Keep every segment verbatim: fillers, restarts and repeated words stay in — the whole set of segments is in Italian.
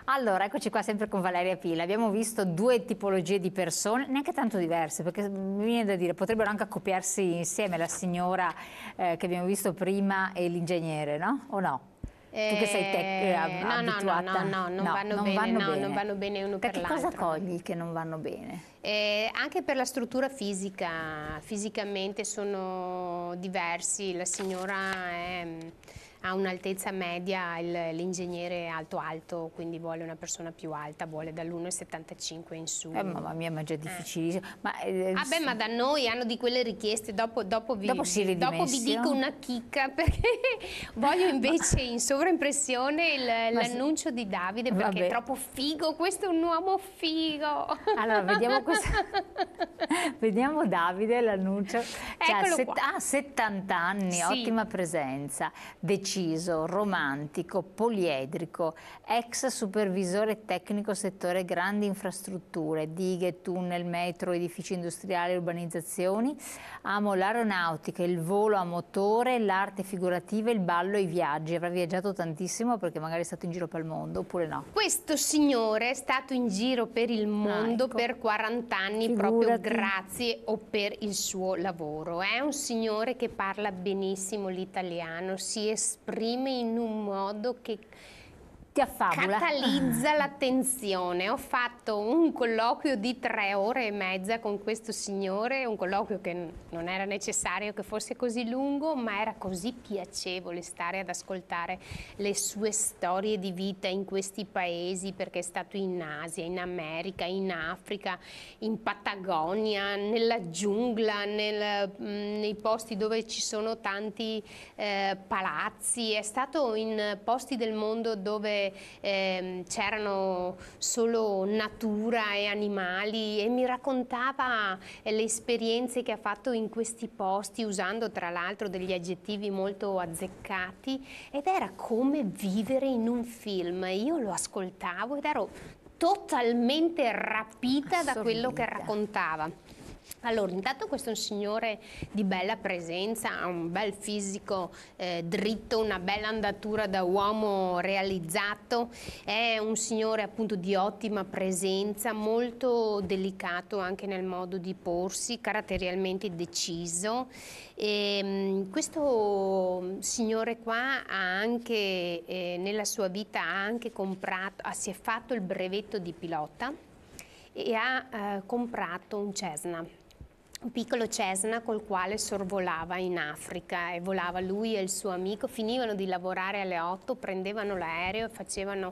Allora, eccoci qua sempre con Valeria Pila. Abbiamo visto due tipologie di persone, neanche tanto diverse, perché mi viene da dire, potrebbero anche accoppiarsi insieme la signora eh, che abbiamo visto prima e l'ingegnere, no? O no? Tu che sei tec- eh, Eh, no, no, no, abituata. no, no, non No, vanno non bene, vanno no, bene. non vanno bene uno per Perché cosa l'altro. cogli che non vanno bene? Eh, anche per la struttura fisica, fisicamente sono diversi. La signora è, ha un'altezza media, il- l'ingegnere è alto alto, quindi vuole una persona più alta, vuole dall'uno e settantacinque in su. Eh, mamma mia, ma è già difficilissimo. Ma, eh, Ah beh, ma da noi hanno di quelle richieste, dopo, dopo, vi, Dopo si vi- dopo vi ridimessio. dico una chicca, perché voglio invece in sovraimpressione il- Ma se- l'annuncio di Davide, perché Vabbè. è troppo figo, questo è un uomo figo. Allora, vediamo cosa. Vediamo Davide, l'annuncio. Cioè, Eccolo set- qua. ah, settanta anni, Sì. ottima presenza, deciso, romantico, poliedrico, ex supervisore tecnico settore grandi infrastrutture, dighe, tunnel, metro, edifici industriali, urbanizzazioni. Amo l'aeronautica, il volo a motore, l'arte figurativa, il ballo e i viaggi. Avrà viaggiato tantissimo perché magari è stato in giro per il mondo, oppure no? Questo signore è stato in giro per il mondo ecco. per quaranta anni proprio Figurati. grazie o per il suo lavoro. È un signore che parla benissimo l'italiano, si esprime in un modo che Ti affabula. catalizza l'attenzione. Ho fatto un colloquio di tre ore e mezza con questo signore, un colloquio che non era necessario che fosse così lungo, ma era così piacevole stare ad ascoltare le sue storie di vita in questi paesi, perché è stato in Asia, in America, in Africa, in Patagonia, nella giungla, nel, mh, nei posti dove ci sono tanti eh, palazzi, è stato in posti del mondo dove Eh, c'erano solo natura e animali, e mi raccontava eh, le esperienze che ha fatto in questi posti, usando tra l'altro degli aggettivi molto azzeccati, ed era come vivere in un film. Io lo ascoltavo ed ero totalmente rapita da quello che raccontava. Allora, intanto questo è un signore di bella presenza, ha un bel fisico eh, dritto, una bella andatura da uomo realizzato, è un signore appunto di ottima presenza, molto delicato anche nel modo di porsi, caratterialmente deciso. E, mh, questo signore qua ha anche, eh, nella sua vita ha anche comprato, ah, si è fatto il brevetto di pilota e ha eh, comprato un Cessna, un piccolo Cessna col quale sorvolava in Africa, e volava lui e il suo amico. Finivano di lavorare alle otto, prendevano l'aereo e facevano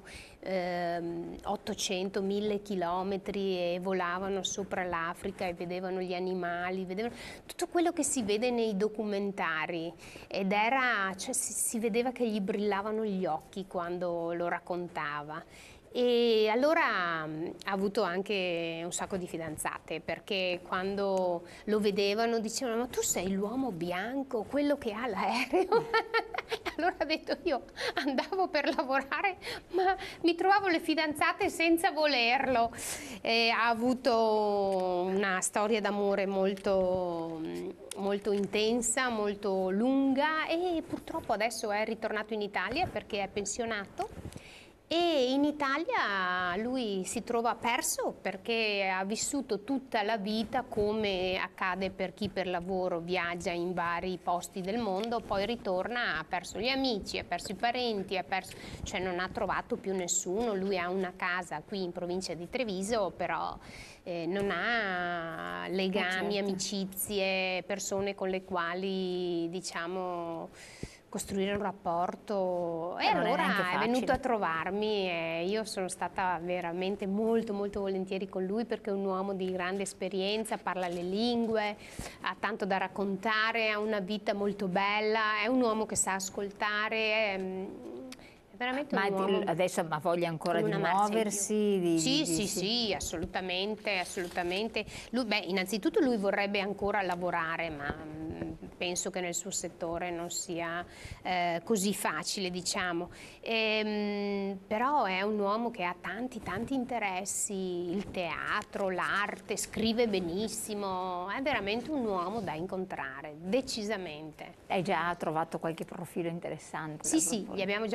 ehm, ottocento mille chilometri e volavano sopra l'Africa e vedevano gli animali, vedevano tutto quello che si vede nei documentari, ed era, cioè, si, si vedeva che gli brillavano gli occhi quando lo raccontava. E allora mh, ha avuto anche un sacco di fidanzate, perché quando lo vedevano dicevano: ma tu sei l'uomo bianco, quello che ha l'aereo? Allora ha detto: io andavo per lavorare, ma mi trovavo le fidanzate senza volerlo. E ha avuto una storia d'amore molto, molto intensa, molto lunga, e purtroppo adesso è ritornato in Italia perché è pensionato. E in Italia lui si trova perso, perché ha vissuto tutta la vita, come accade per chi per lavoro viaggia in vari posti del mondo, poi ritorna, ha perso gli amici, ha perso i parenti, ha perso, cioè non ha trovato più nessuno. Lui ha una casa qui in provincia di Treviso, però eh, non ha legami, certo. amicizie, persone con le quali, diciamo, costruire un rapporto. E Eh, non è neanche allora è, facile. venuto a trovarmi, e io sono stata veramente molto molto volentieri con lui, perché è un uomo di grande esperienza, parla le lingue, ha tanto da raccontare, ha una vita molto bella, è un uomo che sa ascoltare, è, è veramente Ma un uomo adesso ha voglia ancora con di una marcia in più. muoversi? Di, Sì, di- sì, di- sì, assolutamente, assolutamente. Lui, beh, innanzitutto lui vorrebbe ancora lavorare, ma mh, penso che nel suo settore non sia eh, così facile, diciamo. E, mh, però è un uomo che ha tanti, tanti interessi, il teatro, l'arte, scrive benissimo, è veramente un uomo da incontrare, decisamente. Hai già trovato qualche profilo interessante? Sì, da sì, gli proporre? abbiamo già presentato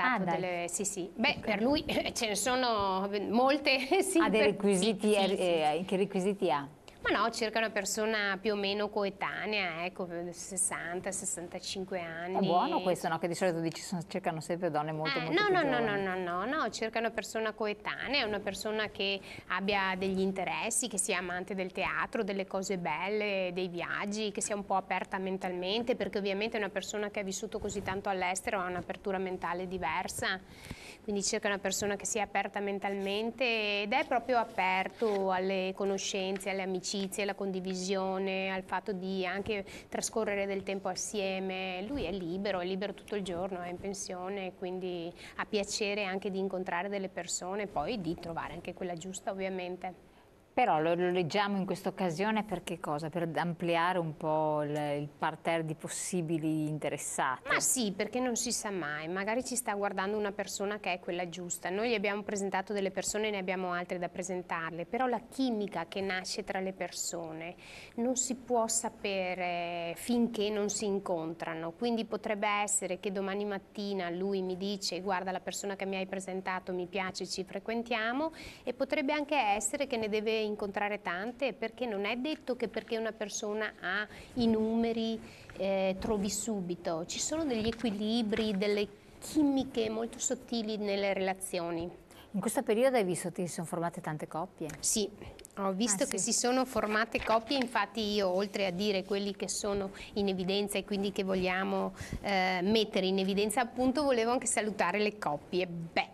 fatto ah, delle... Sì, sì. Beh, per lui ce ne sono molte. Sì, ha dei requisiti, sì, sì, eh, che requisiti ha? Ma no, circa una persona più o meno coetanea, ecco, sessanta sessantacinque anni. È buono questo, no? Che di solito dici, sono, cercano sempre donne molto Eh, molto no, più no, giovani. no, no, no, no, no, cerca una persona coetanea, una persona che abbia degli interessi, che sia amante del teatro, delle cose belle, dei viaggi, che sia un po' aperta mentalmente, perché ovviamente una persona che ha vissuto così tanto all'estero ha un'apertura mentale diversa. Quindi cerca una persona che sia aperta mentalmente ed è proprio aperto alle conoscenze, alle amicizie, alla condivisione, al fatto di anche trascorrere del tempo assieme. Lui è libero, è libero tutto il giorno, è in pensione, quindi ha piacere anche di incontrare delle persone e poi di trovare anche quella giusta, ovviamente. Però lo, lo leggiamo in questa occasione per che cosa? Per ampliare un po' il, il parterre di possibili interessati. Ma sì, perché non si sa mai, magari ci sta guardando una persona che è quella giusta. Noi gli abbiamo presentato delle persone e ne abbiamo altre da presentarle, però la chimica che nasce tra le persone non si può sapere finché non si incontrano. Quindi potrebbe essere che domani mattina lui mi dice guarda, la persona che mi hai presentato mi piace, ci frequentiamo, e potrebbe anche essere che ne deve incontrare tante, perché non è detto che perché una persona ha i numeri eh, trovi subito. Ci sono degli equilibri, delle chimiche molto sottili nelle relazioni. In questo periodo hai visto che si sono formate tante coppie? Sì, ho visto Ah, che sì. si sono formate coppie, infatti io oltre a dire quelli che sono in evidenza e quindi che vogliamo eh, mettere in evidenza, appunto volevo anche salutare le coppie. Beh,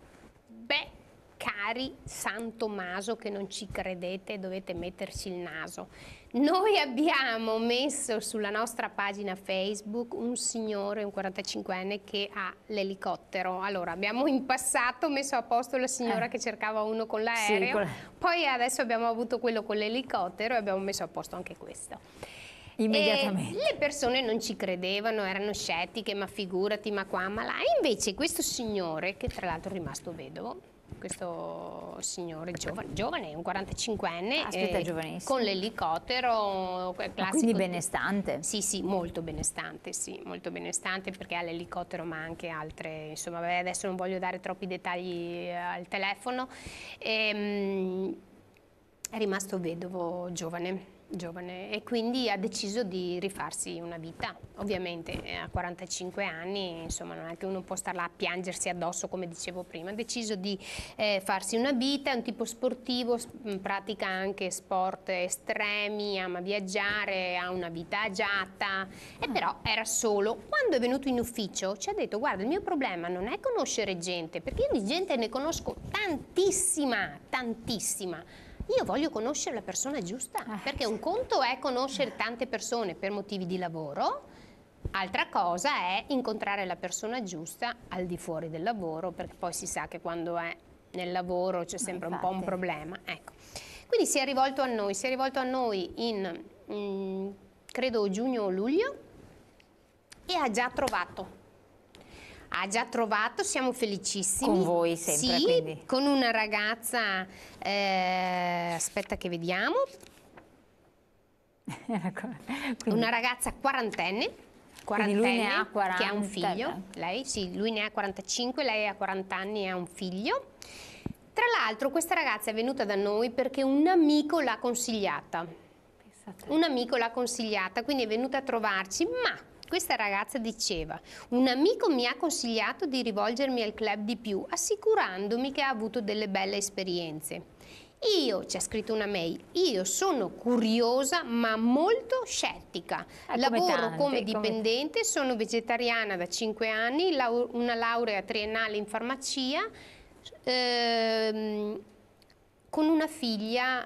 beh, cari San Tommaso che non ci credete, dovete metterci il naso. Noi abbiamo messo sulla nostra pagina Facebook un signore, un quarantacinquenne che ha l'elicottero. Allora, abbiamo in passato messo a posto la signora Eh. che cercava uno con l'aereo, Sì, con... poi adesso abbiamo avuto quello con l'elicottero e abbiamo messo a posto anche questo. Immediatamente. E le persone non ci credevano, erano scettiche, ma figurati, ma qua, ma là. E invece questo signore, che tra l'altro è rimasto vedovo, questo signore giovane, giovane un quarantacinquenne, Aspetta, eh, giovanissimo. con l'elicottero, quel classico. Quindi benestante. Sì, sì, molto benestante, sì, molto benestante perché ha l'elicottero ma anche altre, insomma, vabbè, adesso non voglio dare troppi dettagli eh, al telefono. E, è rimasto vedovo giovane. giovane e quindi ha deciso di rifarsi una vita. Ovviamente a quarantacinque anni, insomma, non è che uno può star là a piangersi addosso come dicevo prima. Ha deciso di eh, farsi una vita, è un tipo sportivo, pratica anche sport estremi, ama viaggiare, ha una vita agiata e però era solo. Quando è venuto in ufficio ci ha detto guarda, il mio problema non è conoscere gente, perché io di gente ne conosco tantissima, tantissima. Io voglio conoscere la persona giusta, perché un conto è conoscere tante persone per motivi di lavoro, altra cosa è incontrare la persona giusta al di fuori del lavoro, perché poi si sa che quando è nel lavoro c'è sempre un po' un problema. Ecco. Quindi si è rivolto a noi, si è rivolto a noi in, in credo giugno o luglio e ha già trovato. Ha già trovato, siamo felicissimi. Con voi sempre, sì, quindi. Con una ragazza, eh, aspetta che vediamo, una ragazza quarantenne, quarantenne lui ne ha quaranta, che ha un figlio. Lei, sì, lui ne ha quarantacinque, lei ha quaranta anni e ha un figlio. Tra l'altro questa ragazza è venuta da noi perché un amico l'ha consigliata. Un amico l'ha consigliata, quindi è venuta a trovarci, ma questa ragazza diceva, un amico mi ha consigliato di rivolgermi al club di più, assicurandomi che ha avuto delle belle esperienze. Io, ci ha scritto una mail, io sono curiosa ma molto scettica. Eh, Lavoro come tante, come dipendente, come... sono vegetariana da cinque anni, lau una laurea triennale in farmacia, ehm, con una figlia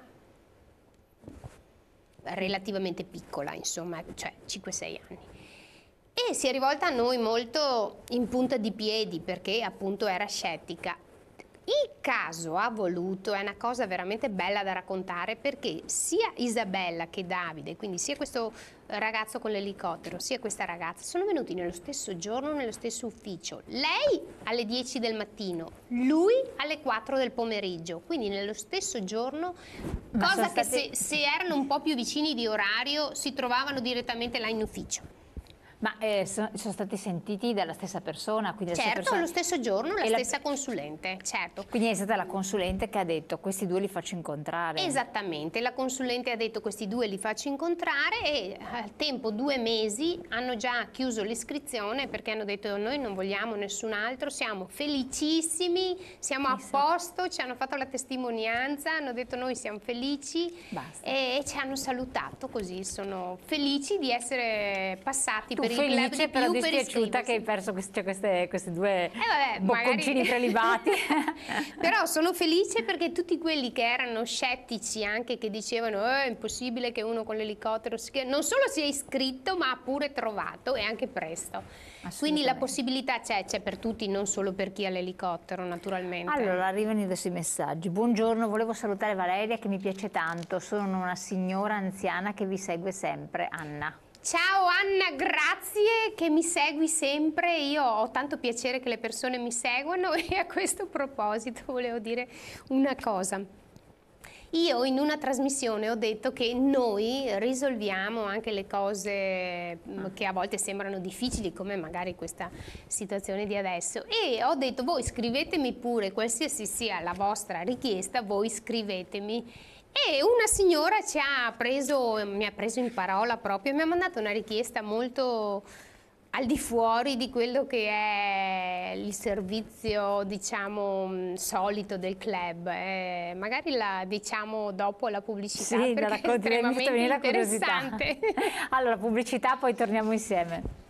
relativamente piccola, insomma, cioè cinque sei anni. E si è rivolta a noi molto in punta di piedi perché appunto era scettica. Il caso ha voluto, è una cosa veramente bella da raccontare, perché sia Isabella che Davide, quindi sia questo ragazzo con l'elicottero, sia questa ragazza, sono venuti nello stesso giorno, nello stesso ufficio. Lei alle dieci del mattino, lui alle quattro del pomeriggio, quindi nello stesso giorno, ma cosa che stati... se, se erano un po' più vicini di orario si trovavano direttamente là in ufficio. Ma eh, sono, sono stati sentiti dalla stessa persona? Quindi la Certo, stessa persona... lo stesso giorno la e stessa la... consulente, certo. Quindi è stata la consulente che ha detto questi due li faccio incontrare. Esattamente, la consulente ha detto questi due li faccio incontrare e al tempo due mesi hanno già chiuso l'iscrizione perché hanno detto noi non vogliamo nessun altro, siamo felicissimi, siamo a posto, ci hanno fatto la testimonianza, hanno detto noi siamo felici e, e ci hanno salutato così, sono felici di essere passati tu per il club di però più per dispiaciuta che hai perso questi, queste, questi due eh vabbè, bocconcini magari... prelibati. Però sono felice perché tutti quelli che erano scettici anche che dicevano eh, è impossibile che uno con l'elicottero non solo sia iscritto ma ha pure trovato e anche presto. Quindi la possibilità c'è, c'è per tutti, non solo per chi ha l'elicottero naturalmente. Allora arrivano adesso i messaggi. Buongiorno, volevo salutare Valeria che mi piace tanto, sono una signora anziana che vi segue sempre, Anna. Ciao Anna, grazie che mi segui sempre, io ho tanto piacere che le persone mi seguano e a questo proposito volevo dire una cosa. Io in una trasmissione ho detto che noi risolviamo anche le cose che a volte sembrano difficili, come magari questa situazione di adesso, e ho detto voi scrivetemi pure, qualsiasi sia la vostra richiesta, voi scrivetemi. E una signora ci ha preso, mi ha preso in parola proprio e mi ha mandato una richiesta molto al di fuori di quello che è il servizio, diciamo, solito del club. Eh, magari la diciamo dopo la pubblicità, sì, perché è estremamente interessante. Allora, pubblicità, poi torniamo insieme.